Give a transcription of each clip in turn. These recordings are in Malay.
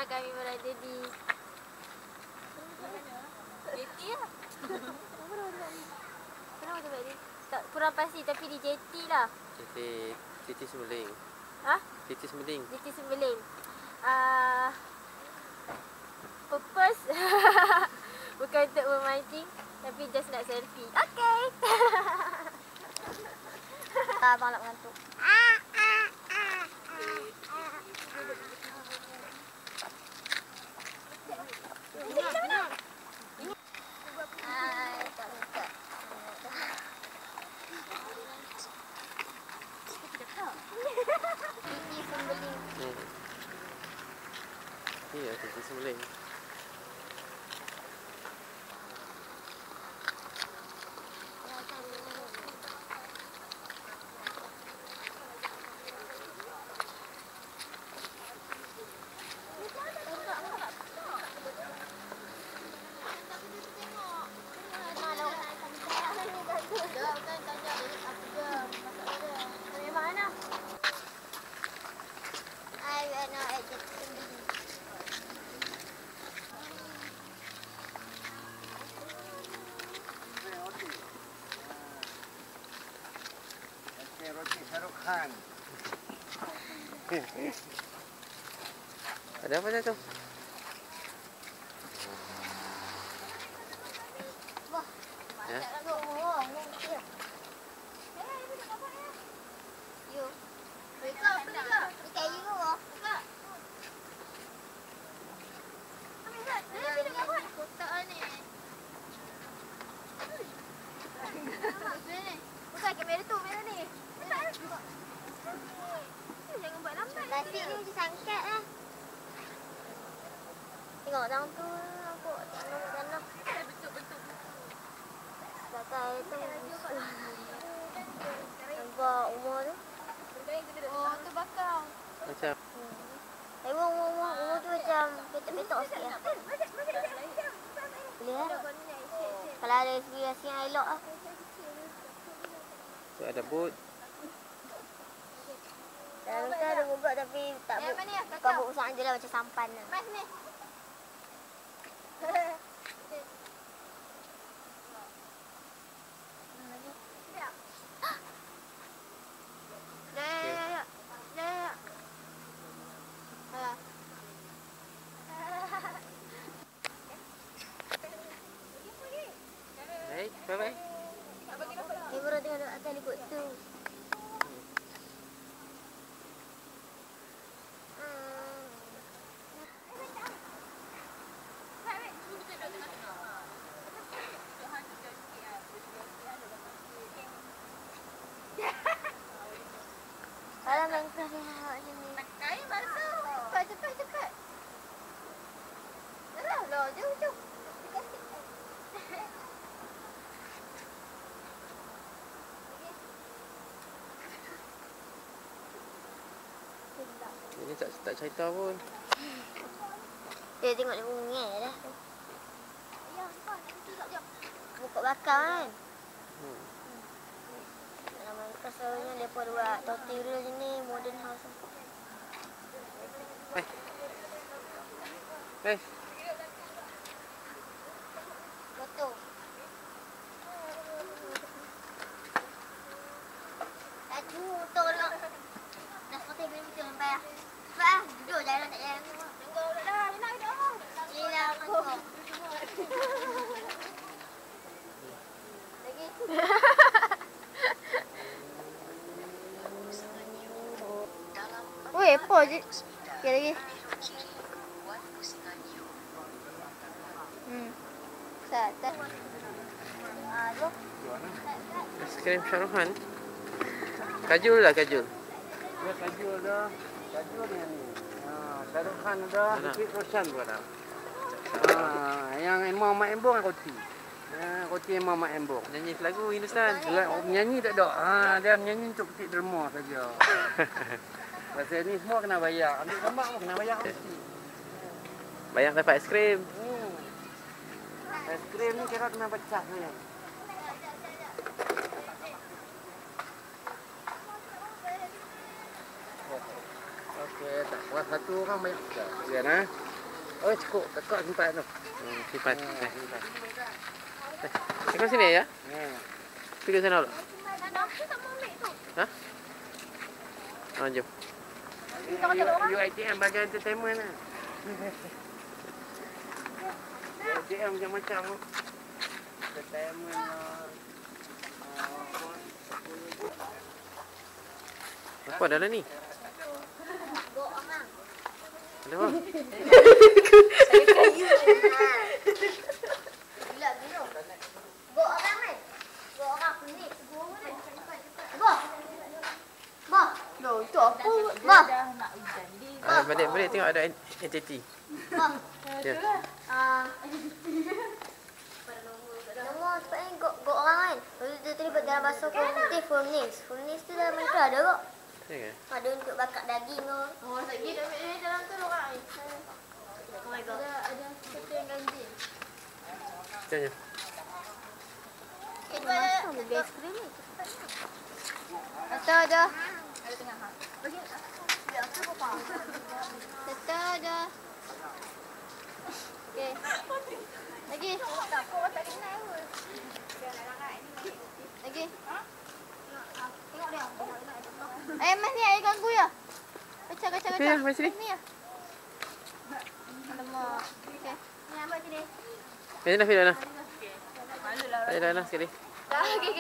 Sekarang kami berada di JT lah. Kenapa tempat ni? Tak, kurang pasti tapi di JT lah. JT Sembeling. Ha? JT Sembeling. JT Sembeling. Purpose bukan untuk memancing tapi just nak selfie. Okay. Abang nak mengantuk. Iya, JT Sembeling. Roti Syarukhan. Ada apa dah tu? Ya? Bukan kamera tu, kamera ni. Jangan buat lambat. Nasi ni macam sangkat lah. Tengok tangan tu. Nampak tanam. Bentuk-bentuk. Kakak tu. Nampak umur tu. Oh, tu bakar. Macam Umur tu macam petok-petok sikit lah. Boleh lah. Kalau ada inspirasi yang elok lah. tu ada bot. Dalam kita ada bubuk tapi tak bukan bubuk sangat je lah macam sampan lah. Mas ni. Baik, bye-bye. Kamera tengok dekat atas likut tu. Alah main kelas ni macam ni. Kain basuh. Cepat. Alah, jom. Ini tak cerita pun. Dia tengok dia bunga dah. Pokok bakar kan? Dalam kasarnya mereka buat tutorial je ni, modern house. Betul. Laju motor nak. Dah sepatutnya beli motor sampai lah. Cepat lah, duduk jalan tak jalan. Tengok dah, Lina duduk. Lina aku. Lagi. Weh, apa je? Sekali lagi. Satu. Aduh. Aiskrim Syarukhan. Kajul lah, kajul. Ya, kajul dah. Kajul ni. Syarukhan dah. Sikit Roshan pun dah. Yang Imam Mak Embong roti. Roti Imam Mak Embong. Nyanyi lagu Hindustan. Menyanyi tak ada. Dia menyanyi untuk petik derma saja. Pasal ni semua kena bayar. Ambil gambar pun kena bayar mesti. Bayang dapat aiskrim. Aiskrim ni kira kena pecah ni. Okey, tak puas satu orang banyak. Ya, nah. Oh, cukup. Tekak simpan tu. Simpan. Ha, simpan. Kau sini ya? Ha. Pergi ke sana pula. Aku tak mau ambil tu. Ha? Ah, jom. UiTM bagi entertainment lah. UiTM macam-macam tu. Entertainment lah. Apa dalam ni? Go orang. Ada apa? Gila gila. Go orang kan? Go orang ni. Go mana? Go. Bo. Loh, itu apa? Ma. Dia dah nak hujan. Balik tengok ada entiti. Bo. Ya. Nama sepatnya go orang kan? Lepas tu dia terlibat dalam bahasa kognitif Furnis. Furnis tu dalam mereka ada kok. Ya ke? Ada untuk bakar daging tu. Oh, tak kira ambil dalam tu orang. Oh my god. Ada seperti yang ganjil. Jom, jom. Masam dia aiskrim ni. Atau ada. Ada tengah ha. Bagi dia aku apa? Tetap ada. Okey. Lagi. Tak apa tak kenal pun. Lagi. Tengok dia. Mas ni air ganggu ya? Kacau. Ya, mari sini. Ni ya. Alamak. Okey. Ni ambil sini. Macam mana Fiona? Malulah. Ada dah sekali. Dah okey.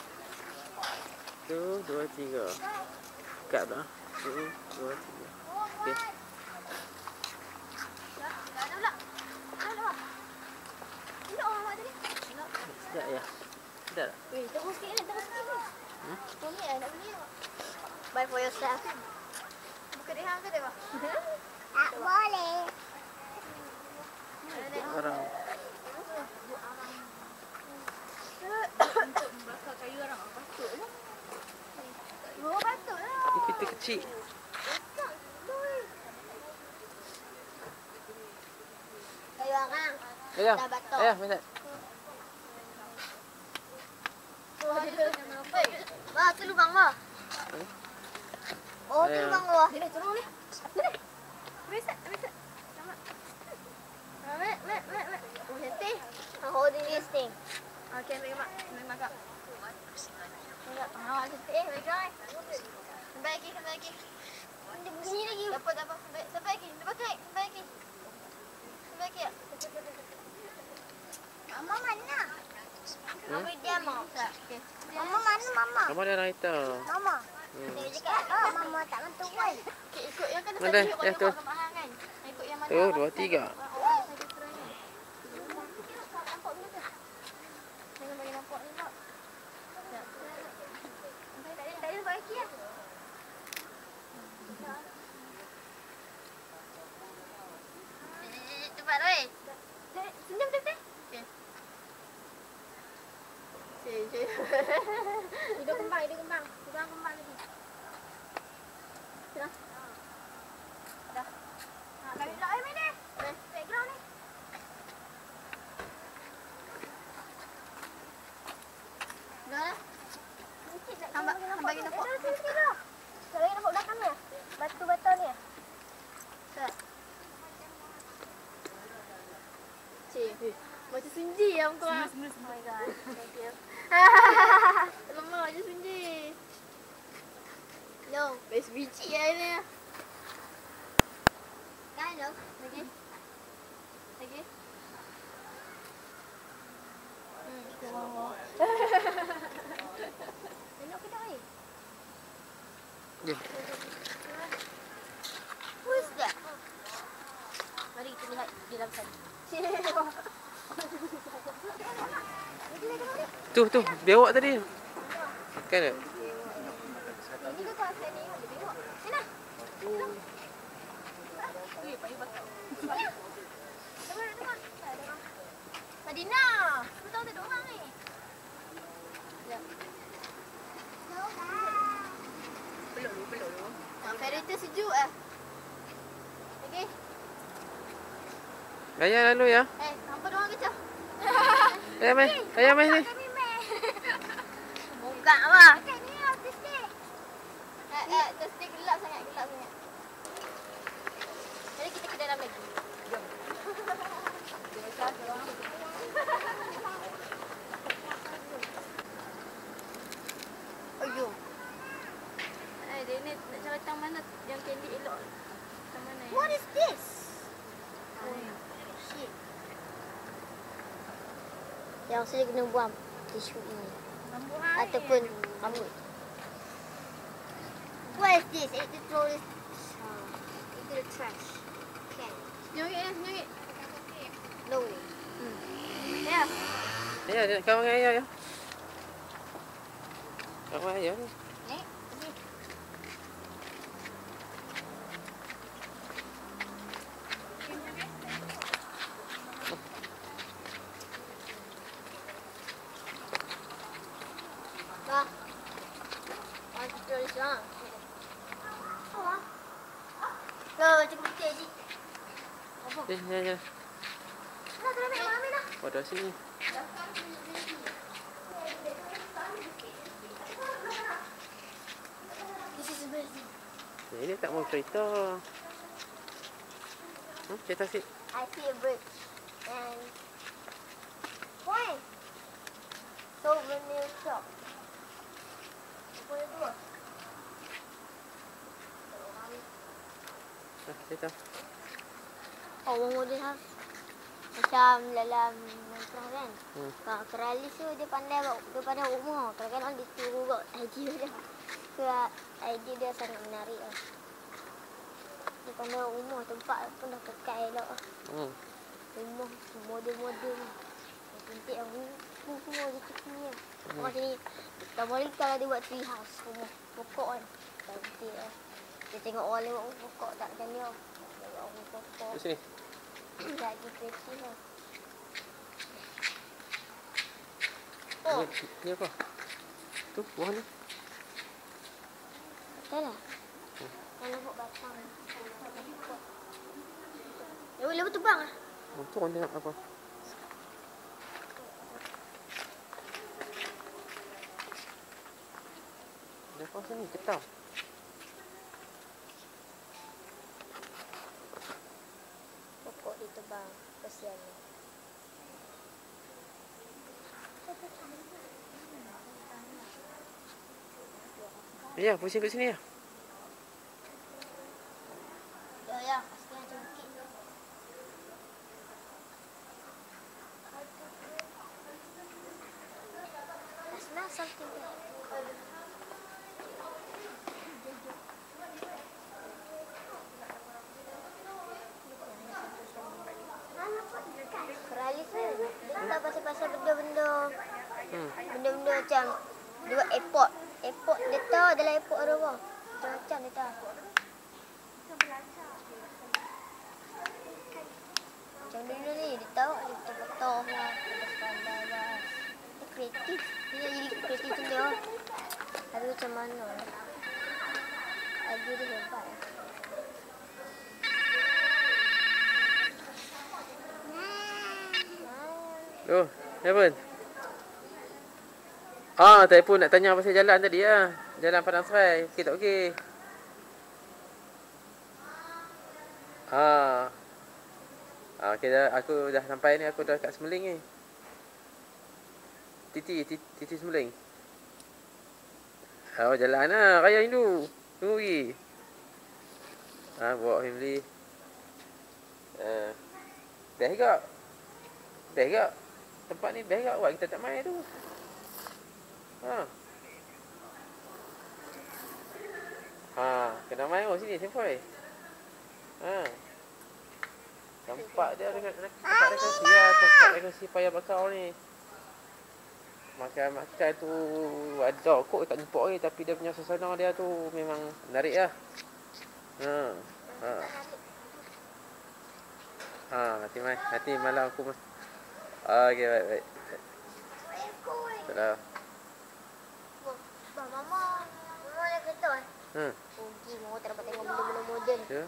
1, 2, 3. Kat dah. 1, 2, 3. Okey. Sekejap ya. Sekejap tak? Weh, terus sikit ni. Kau ni nak beli. Buy for yourself. Buka dia hang ke dia, Pak? Tak boleh. Orang. Untuk membakar kayu orang. Patutlah. Oh, patutlah. Ni kita kecil. Kayu orang. Ayah. Dah batok. Ayah, macam. Wah, tu lubang wah. Oh, tu lubang wah. Sini, turun ni. Sini. Bisa. Sama. Mek. Oh, cantik. I'm holding this thing. Okay, ambil mak. Ambil mak kak. Ah, cantik. Very dry. Sampai lagi. Dia begini lagi. Dapat. Sampai lagi. Dia pakai. Sampai lagi ya. Mama mana? Mama dia mau. Okay. Mama mana mama? Kamu ada raita. Mama. Dia cakap, oh mama tak bantu pun. Okay, ikut yang kan Mana? Ya, tu. kan. Ikut yang mana? 1, 2, 3. Jangan bagi nampak ni, Pak. Tak ada buat lagi lah. Cepat, weh. Senyum betul-betul. Cik. Hidung kembang. Hidung kembang lagi. Dah. Kami pula main ni. Background ni. Dah lah. Hang bagi nampak. Sikit lah. Tak lagi nampak belakang ni. Batu-batu ni. Tak. Cik. Macam sunji yang kau. Oh my god. Thank you. Lemah macam sunji. No, best biji lah ni. Kind of. Lagi. Tengok kita ni. Ya. Who is that? Mari kita lihat di dalam sana. Tu, dia awak tadi. Kan tak? Ini ke kawasan ni? Dia tengok. Sini. Madina. Kau tahu tak ada orang ni? Peluk dulu. Ferry tu sejuk ah. Okey. Ayah lalu ya. Nampak dia orang kecil. Ayah main ni. Buka apa? Okay, ni artis ni. Testing gelap sangat. Jadi kita ke dalam lagi. Jom. Yang saya kena buang tisu ini. Ataupun rambut. What is this? I need to throw this into the trash. Can. Senyum. No way. Yeah. Ya, dia nak kawan dengan ayah ya. Kawan ayah ni. Bah. I want to throw this on. Macam putih je. Ya. Nak kena ambil mami dah. Pada sini. This is amazing. Ini tak mau cerita. Cerita sikit. I see a bird and why? Souvenir shop. Apa itu? Cerita. Orang modern house. Macam dalam Minecraft kan. Kak Keralis tu dia pandai daripada umur. Kadang-kadang dia suruh idea dia. Idea dia sangat menarik lah. Dia pandai umur tempat pun dah kekal elok lah. Rumah model-model. Cantik lah. Semua gitu punya. Macam ni. Tambah lagi kalau dia buat tree house. Rumah pokok kan. Cantik lah. Dia tengok orang lewat pokok tak macam ni lah. Lewat pokok. Di sini. Jadi kreatif lah. Ni apa? Tu, buah ni. Betul lah. Yang nampak batang. Ya boleh bertubang lah. Tu orang tengok apa? Dia apa sini? Ketam. Pokok ditebang. Kesiannya. Ya, pusing kat sini ya. Ya. Pasti yang cengkit. I smell something there. Keralis tu, dia tahu pasal-pasal benda-benda. Benda-benda macam dia buat airport. Airport dia tahu dalam airport ada apa. Macam-macam dia tahu. Macam dulu ni dia tahu dia betul-betul lah. Dia pandai lah. Dia kreatif. Dia nak jadi kreatif macam dia. Tapi macam mana lah. Idea dia hebat lah. Oh, apa? Telefon nak tanya pasal jalan tadi lah. Jalan Padang Serai. Okey tak okey? Okey dah. Aku dah sampai ni. Aku dah kat Semeling ni. Titi Semeling. Jalan lah. Raya Hindu. Tunggu lagi. Bawa family. Best tak? Best tak? Tempat ni best tak buat kita tak main tu. Kena main sini sempoi. Tempat dia dekat tempat dekosi lah. Tempat dekosi payah bakar ni. Makan tu ada kok tak jumpa ni. Tapi dia punya suasana dia tu memang menarik lah. Nanti malam aku okey baik. Salam. Mama nak kereta kan? Pergi mau tak dapat tengok benda-benda moden. Ya.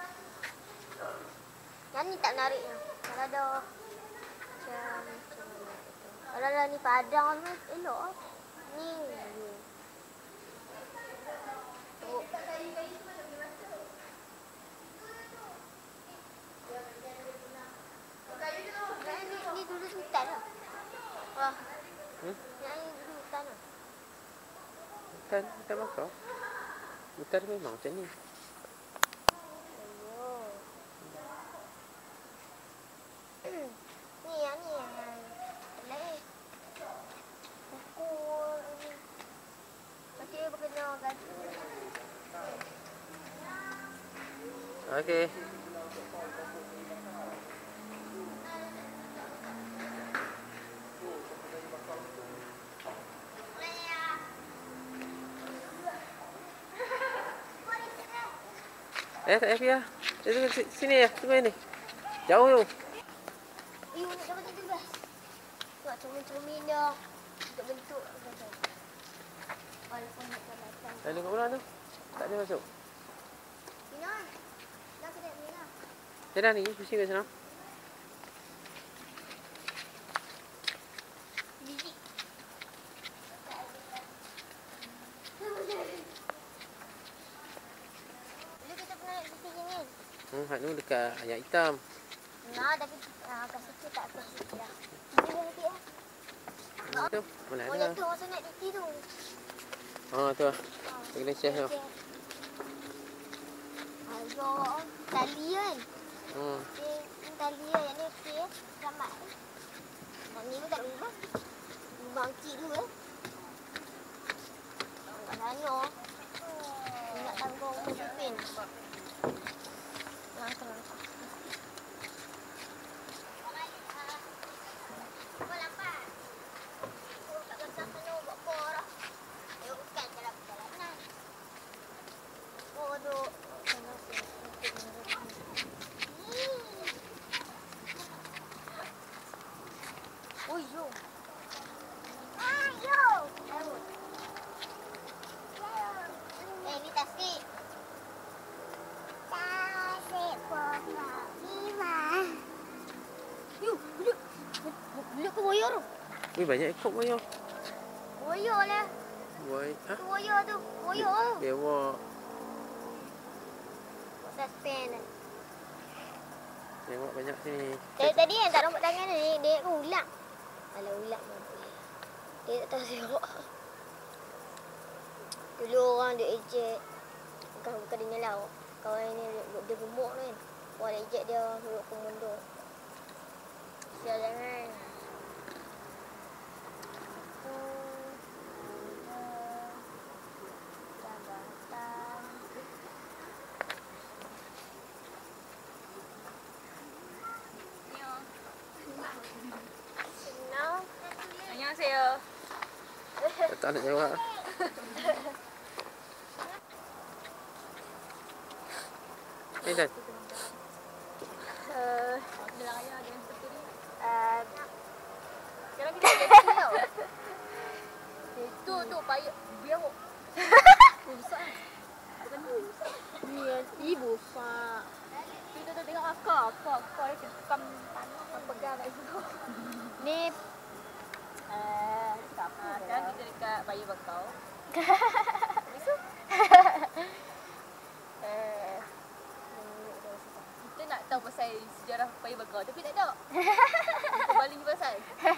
Yang ni tak menarik lah. Kalau ada macam mana tu. Kalau ada ni padang tu elok lah. Ni je. Teruk. Ni dulu hutan lah. Wah. Yang ni dulu hutan lah. Hutan bakar. Hutan memang macam ni. Ni yang lain. Okey. Tak payah pergi lah. Sini ya, tunggu ni. Jauh tu. Nak dapat tu best. Nak cermin-cermin dia. Bentuk-bentuk. Walaupun nak datang. Lalu kat mana tu? Tak ada masuk. Mina. Dah kedai Mina. Sana ni, pusing kat sana. Biji. Dulu kita pernah nak pergi sini. Hak tu dekat ayak hitam. Nah, tapi kat situ tak ke situ dah. Pergi nanti lah. Tu, mana Oh, ada. yang tu masa nak DT tu. Tu lah. Dekat Malaysia tu. Ayo, tali kan? Okay, ni tali lah. Yang ni okey. Selamat. Yang ni pun tak berubah. Bangkit tu kat sana. Ingat tanggung Pin. Langkah. Ni tasik. Tasik pokok lima. Yuk, duduk. Duduk ke boyor tu? Weh, banyak ekor boyor. Boyor lah. Ha? Tu boyor tu. Boyor. Dewa. Suspend. Tengok banyak sini. Tadi yang tak nampak tangan ni, dia ulat. Alah ulat mampu. Dia tak tahu serok. Dulu orang dia ejek. Bukan dia nyelau. Kawan ni dia gemuk kan. Orang dia ejek dia duduk ke mundur. Sial jangan. Senang. 안녕하세요. Tak nak jawab. Dan. Sekarang kita ada tau. Tu payah dia kok. Besar. Bukan ni besar. Ni ibu besar. Kita tu tengok akak dia kekam tanah pegang kat situ. Ni sekarang kita dekat Bayu Bakau. Kita nak tahu pasal sejarah Bayu Bakau tapi tak ada. Kembali pasal.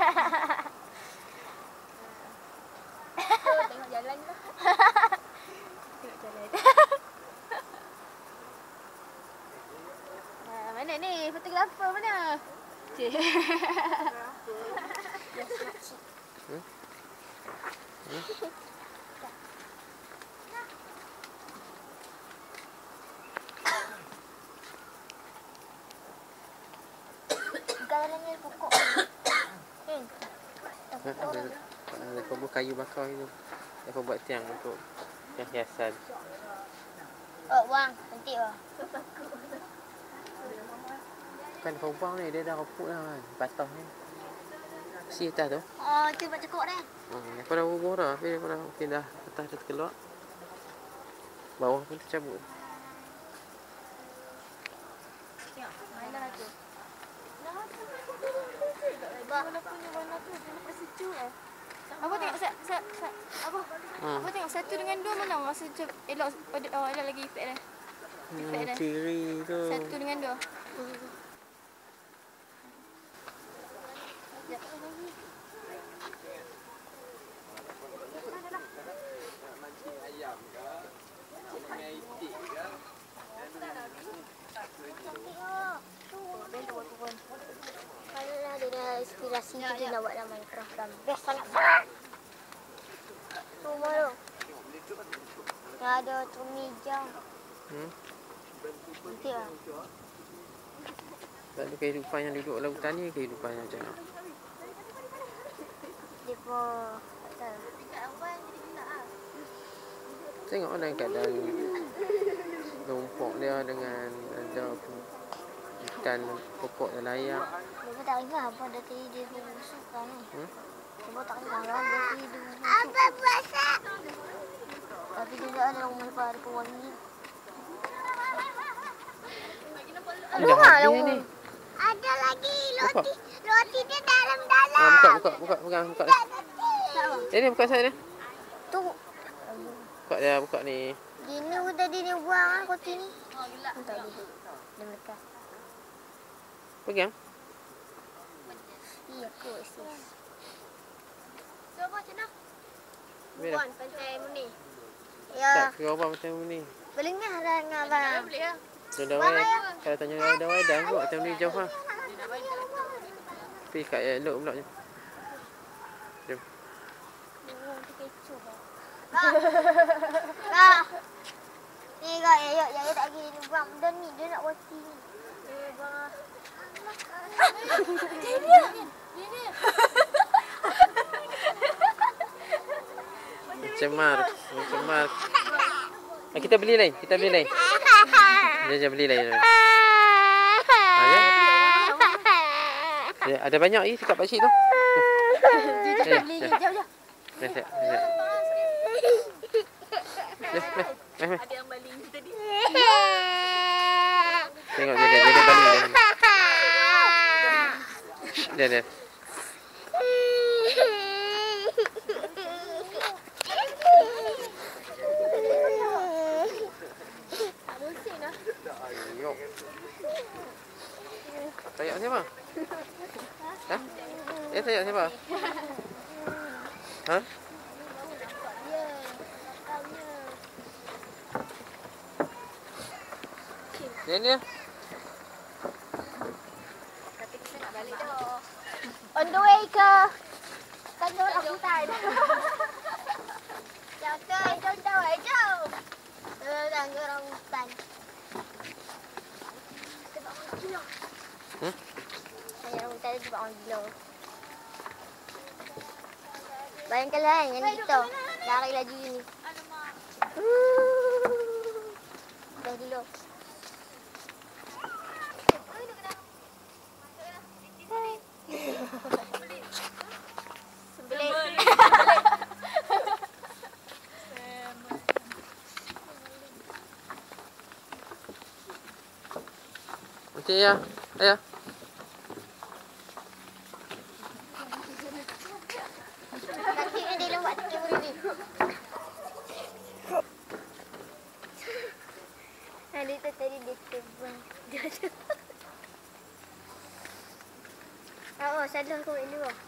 So, tengok jalan lah. Tengok jalan. Mana ni? Fotografer mana? Cik. Galanya pokok. Ada kubur kayu bakar itu. Aku buat tiang untuk yang hiasan. Oh, wang, nanti wah. Kan kau buang ni, dia dah reput dah kan. Patah ni. Si atas tu. Oh, tu buat cukup dah. Aku dah bubuh dah. Tapi aku dah mungkin dah atas dah terkeluar. Bawah pun tercabut. Tengok, mana tu? Apa tengok apa? Apa tengok satu dengan dua mana masa elok pada elok lagi efek dia. Efek dia. Ciri tu. Satu dengan dua. Kalau dia dah inspirasi tu dia nak buat dalam Minecraft kan. Best sangat. Semua tu. Yang ada tu meja. Nanti lah. Tak ada kehidupan yang duduk dalam hutan ni, kehidupan yang macam mana? Dia pun tak tahu. Tengok dalam keadaan rumput dia dengan ada hutan pokok dan layak. Dia pun tak ingat apa dah tadi dia busuk kan ni. Dia pun tak ingat lah dia tadi dia busuk. Apa puasa? Tapi juga ada orang lepas ada pewangi. Ada Dah orang habis lah. ni. Ada lagi Buka. roti dia dalam-dalam. Buka dia. Ni buka saya ni. Tu. Buka ni. Gini tadi ni buang lah roti ni. Tak boleh. Dia melekat. Pegang. Iya kot sis. So, apa macam mana? Bila? Bukan pantai Muni. Ya. Tak kira apa macam ni. Belengah dah dengan abang. Boleh lah. Kalau tanya dah wadah kot macam ni jauh lah. Tapi kat elok pula je. Jom. Kak. Ni kak, ya tak gini ni buang benda ni. Dia nak roti ni. Buang. Mencemar. Kita beli lain. Dia beli lain. Ya, ada banyak lagi dekat pakcik tu. Jom beli ni. Jom. Siap. Ada yang baling tadi. Tengok dia balik. Dia. Tengok. Tayak siapa? Ha? Tayak siapa? Ha? Dia. Tapi kita nak balik dah. On the way ke? Kan dia orang hutan. Jangan jauh jauh. Jangan ke orang hutan. Sebab orang gila. Hanya orang hutan dia sebab orang gila. Bayangkanlah kan yang kita lari laju ni. Dah dulu. Okey ya. Ayah. Nanti dia lompat sikit boleh ni. Dia tu tadi dia terbang. Dia ada. Oh, salah kau ini wah.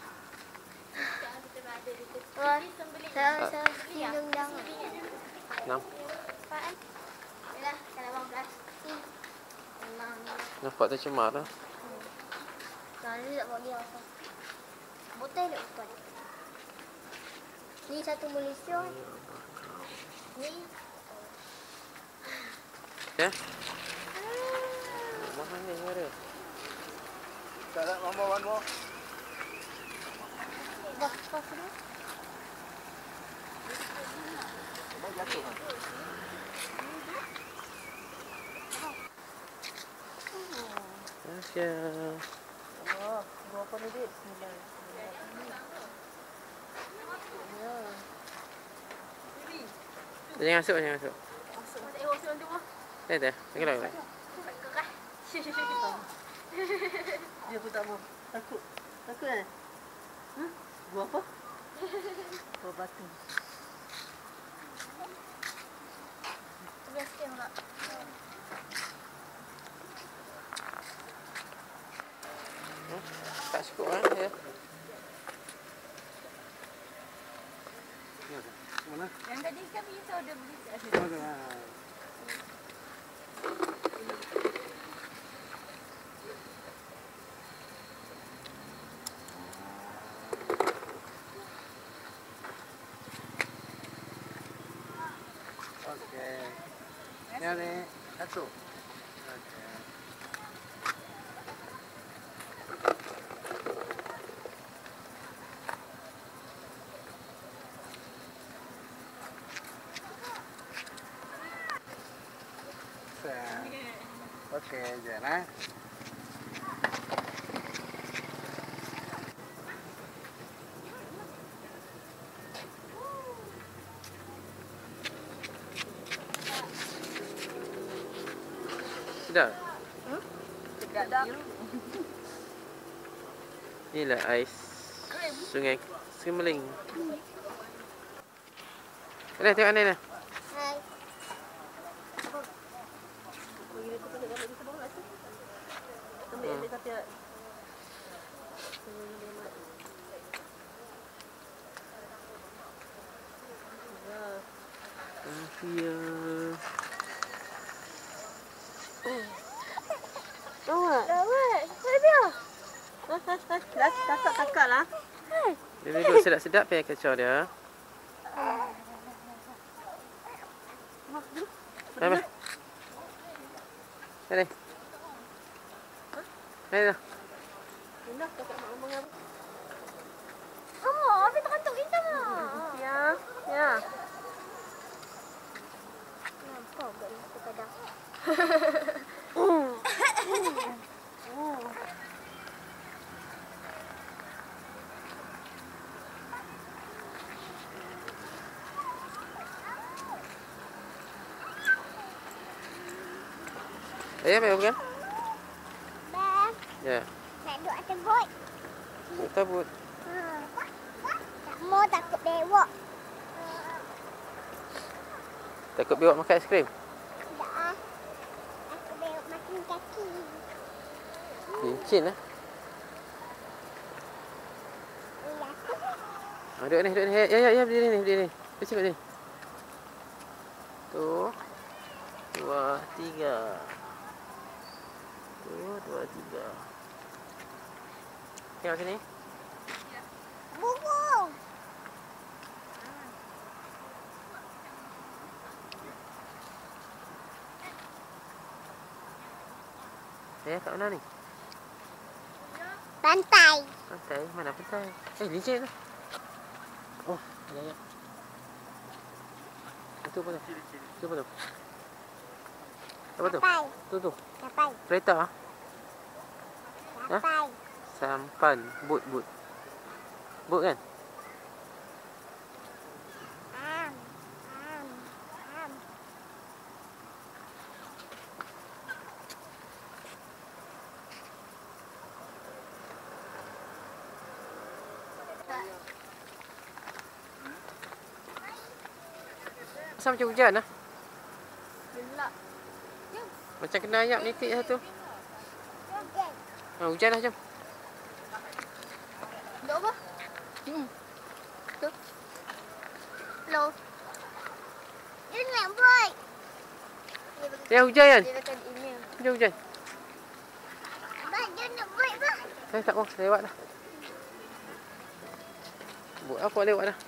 Wah, saya minum dah. 6. Apaan? Yalah, kalau bang plastik. Memang. Nampak tercemar lah. Lalu tak buat dia apa. Botol tak bukan. Ni satu Malaysia. Ni. Ya. Mana ni ada? Tak nak nombor 1 more. Dah pas ni. Masya. Oh, berapa ni duit? 9. Jangan masuk. Masuk tu mah. Tak. Tengok. Dia pun tak mau. Takut kan? Buat apa? Buat batu. Sebelah sikit nak. Tak cukup lah ya. Mana? Yang tadi kan bisa order beli kat sini. Okey. Yang ni satu. je nah. Sedap. Sedap. Inilah ais sungai Semeling. Ada tengok ni lah. Hai. Ya. Kakak lah. Dia duduk sedap-sedap pakai kacau dia. Apa? Sini. Sini dah. Oh, habis terkantuk kita mah. Ya. Ya. Nampak buat ini terkadang. Ayah main bukan? Bang, Ya. nak duduk atas bot. Tak buat. Tak mau takut bewok. Takut biwak makan aiskrim. Tak ah. Takut bewok makin kaki. Cincin lah. Iya, aku. Duduk ni, duduk ni. Ya, berdiri ni, berdiri ni. Berdiri sini. Tu. 2, 3. Tu, 2, 3. Tengok sini. Burung. Kat mana ni? Pantai. Pantai? Mana pantai? Licin tu. Oh, ada. Itu apa tu? Itu apa tu? Apa tu? Sampai. Tu. Sampai. Kereta ah? Sampai. Sampan. Bot. Bot kan? Am. Asal macam hujan lah. Gelap. Macam kena ayap nitik satu. Okey. Hujan lah jom. Duduk apa? Tu. Hello. Dia nak buat. Ya hujan kan? Dia akan email. Hujan. Abang, dia nak buat apa? Tak mau lewat dah. Buat apa lewat dah.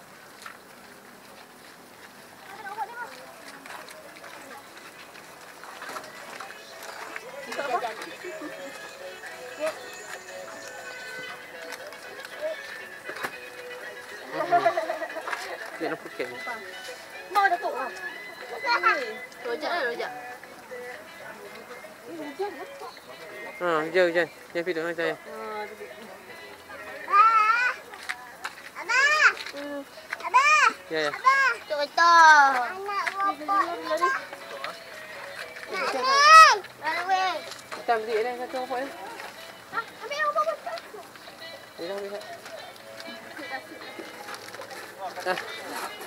Dia nak pukul. Mau datuk lah. Rojak lah, rojak. Hujan. Jangan pergi dengan saya. Abang. Abang. Ya. Abang. Betul. Anak bapak. Nak weh. Nak weh. Kita ambil dah satu apa ni. Ambil apa bapak? Dia dah ambil.